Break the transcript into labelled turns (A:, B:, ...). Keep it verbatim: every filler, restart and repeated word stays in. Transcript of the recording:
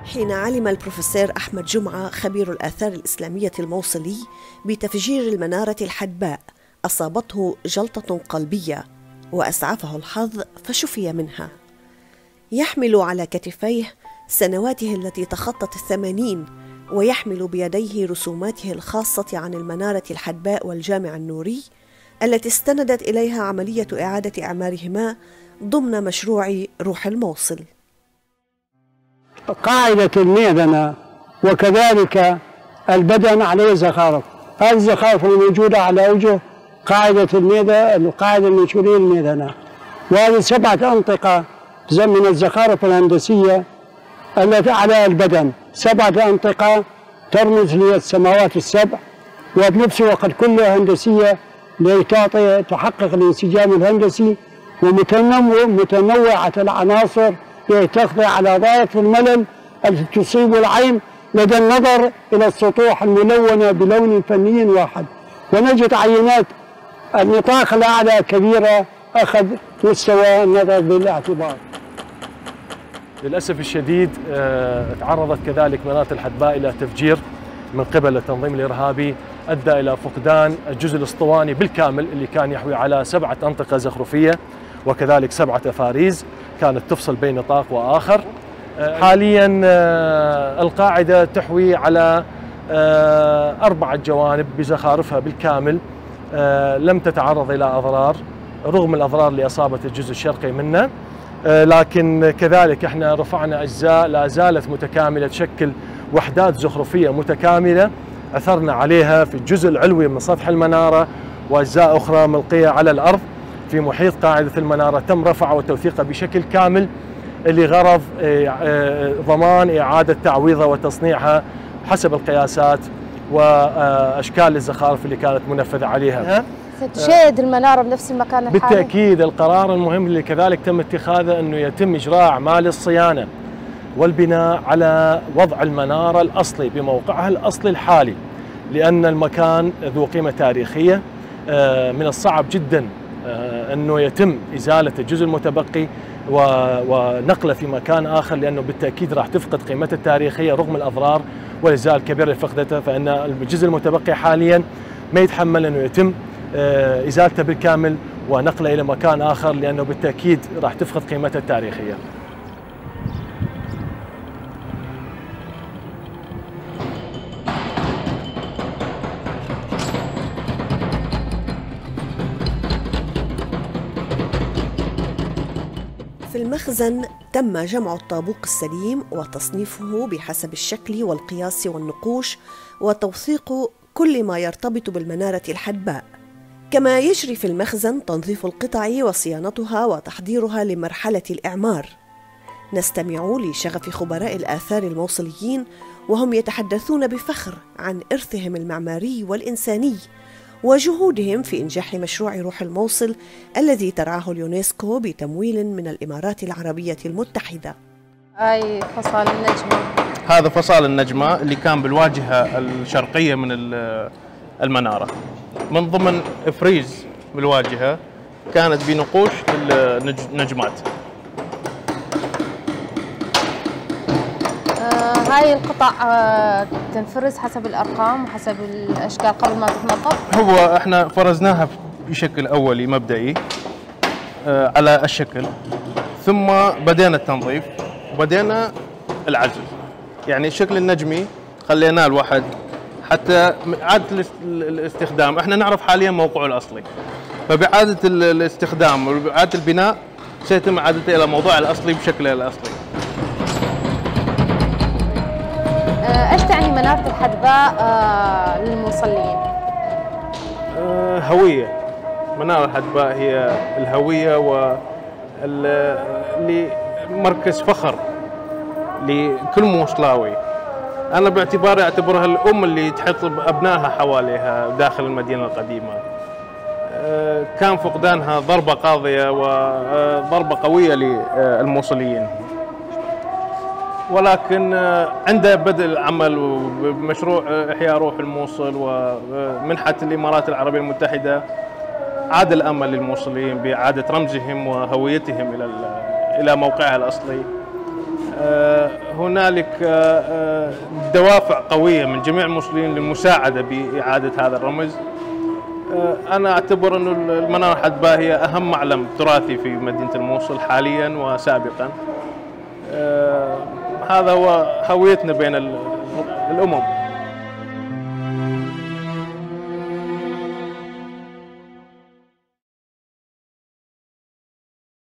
A: حين علم البروفيسور أحمد جمعة خبير الآثار الإسلامية الموصلي بتفجير المنارة الحدباء أصابته جلطة قلبية وأسعفه الحظ فشفي منها. يحمل على كتفيه سنواته التي تخطت الثمانين، ويحمل بيديه رسوماته الخاصة عن المنارة الحدباء والجامع النوري التي استندت إليها عملية إعادة إعمارهما ضمن مشروع روح الموصل.
B: قاعدة الميذنة وكذلك البدن عليه زخارف، هذه الزخارف الموجودة على وجه قاعدة الميذنة، القاعدة المنشورية الميذنة، وهذه سبعة أنطقة من الزخارف الهندسية التي على البدن، سبعة أنطقة ترمز للسماوات السبع، وبنفس الوقت كلها هندسية لتعطي تحقق الانسجام الهندسي، ومتنوعة العناصر تخضع على ضائقة الملل التي تصيب العين لدى النظر إلى السطوح الملونة بلون فني واحد. ونجد عينات النطاق الأعلى كبيرة أخذ مستوى النظر بالاعتبار.
C: للأسف الشديد تعرضت كذلك منارة الحدباء إلى تفجير من قبل التنظيم الإرهابي أدى إلى فقدان الجزء الأسطواني بالكامل اللي كان يحوي على سبعة أنطقة زخرفية وكذلك سبعة أفاريز كانت تفصل بين نطاق وآخر. حاليا القاعدة تحوي على أربعة جوانب بزخارفها بالكامل، لم تتعرض إلى أضرار رغم الأضرار اللي أصابت الجزء الشرقي منه، لكن كذلك احنا رفعنا أجزاء لا زالت متكاملة تشكل وحدات زخرفية متكاملة أثرنا عليها في الجزء العلوي من سطح المنارة، وأجزاء أخرى ملقية على الأرض في محيط قاعدة المنارة تم رفعها وتوثيقها بشكل كامل لغرض ضمان إعادة تعويضها وتصنيعها حسب القياسات وأشكال الزخارف اللي كانت منفذة عليها.
D: ستشاهد المنارة بنفس المكان الحالي؟
C: بالتأكيد. القرار المهم اللي كذلك تم اتخاذه أنه يتم إجراء أعمال الصيانة والبناء على وضع المنارة الأصلي بموقعها الأصلي الحالي، لأن المكان ذو قيمة تاريخية. من الصعب جدا أنه يتم إزالة الجزء المتبقي ونقله في مكان آخر، لأنه بالتأكيد راح تفقد قيمته التاريخية رغم الأضرار والإزالة الكبيرة اللي فقدتها. فإن الجزء المتبقي حاليا ما يتحمل أنه يتم إزالته بالكامل ونقله إلى مكان آخر، لأنه بالتأكيد راح تفقد قيمته التاريخية.
A: في المخزن تم جمع الطابوق السليم وتصنيفه بحسب الشكل والقياس والنقوش وتوثيق كل ما يرتبط بالمنارة الحدباء، كما يجري في المخزن تنظيف القطع وصيانتها وتحضيرها لمرحلة الإعمار. نستمع لشغف خبراء الآثار الموصليين وهم يتحدثون بفخر عن إرثهم المعماري والإنساني وجهودهم في إنجاح مشروع روح الموصل الذي ترعاه اليونسكو بتمويل من الإمارات العربية المتحدة.
D: أي فصال النجمة؟
E: هذا فصال النجمة اللي كان بالواجهة الشرقية من المنارة، من ضمن إفريز بالواجهة كانت بنقوش النجمات.
D: هاي القطع تنفرز حسب الأرقام وحسب الأشكال قبل ما تتنظف؟
E: هو احنا فرزناها بشكل أولي مبدئي على الشكل، ثم بدينا التنظيف وبدينا العزل. يعني الشكل النجمي خليناه الواحد حتى إعادة الاستخدام، احنا نعرف حاليا موقعه الأصلي، فبإعادة الاستخدام وبإعادة البناء سيتم إعادته إلى موضوعه الأصلي بشكله الأصلي.
D: ايش تعني منارة الحدباء للموصليين؟
E: هوية. منارة الحدباء هي الهوية ومركز فخر لكل موصلاوي. أنا باعتباري أعتبرها الأم اللي تحط أبنائها حواليها داخل المدينة القديمة. كان فقدانها ضربة قاضية وضربة قوية للموصليين، ولكن عند بدء العمل بمشروع إحياء روح الموصل ومنحة الإمارات العربية المتحدة عاد الأمل للموصليين بإعادة رمزهم وهويتهم إلى إلى موقعها الأصلي. هنالك دوافع قوية من جميع المصلين للمساعدة بإعادة هذا الرمز. أنا أعتبر أن المنارة الحدباء هي أهم معلم تراثي في مدينة الموصل حاليا وسابقا. هذا هو هويتنا بين الأمم.